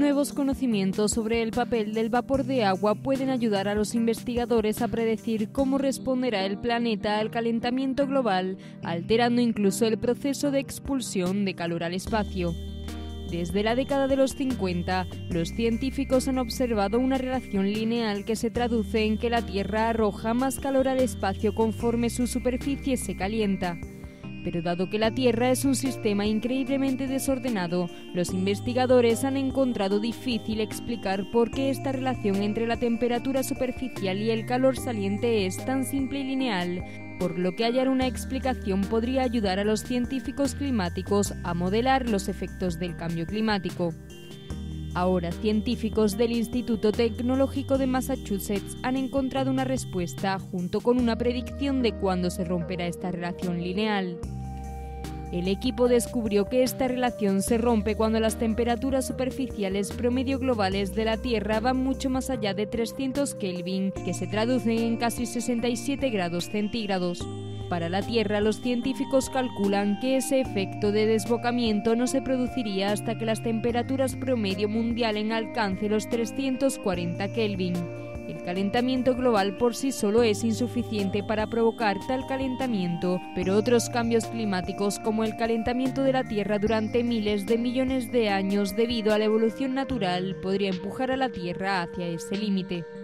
Nuevos conocimientos sobre el papel del vapor de agua pueden ayudar a los investigadores a predecir cómo responderá el planeta al calentamiento global, alterando incluso el proceso de expulsión de calor al espacio. Desde la década de los 50, los científicos han observado una relación lineal que se traduce en que la Tierra arroja más calor al espacio conforme su superficie se calienta. Pero dado que la Tierra es un sistema increíblemente desordenado, los investigadores han encontrado difícil explicar por qué esta relación entre la temperatura superficial y el calor saliente es tan simple y lineal, por lo que hallar una explicación podría ayudar a los científicos climáticos a modelar los efectos del cambio climático. Ahora, científicos del Instituto Tecnológico de Massachusetts han encontrado una respuesta junto con una predicción de cuándo se romperá esta relación lineal. El equipo descubrió que esta relación se rompe cuando las temperaturas superficiales promedio globales de la Tierra van mucho más allá de 300 Kelvin, que se traducen en casi 67 grados centígrados. Para la Tierra, los científicos calculan que ese efecto de desbocamiento no se produciría hasta que las temperaturas promedio mundial alcance los 340 Kelvin. El calentamiento global por sí solo es insuficiente para provocar tal calentamiento, pero otros cambios climáticos como el calentamiento de la Tierra durante miles de millones de años debido a la evolución natural podría empujar a la Tierra hacia ese límite.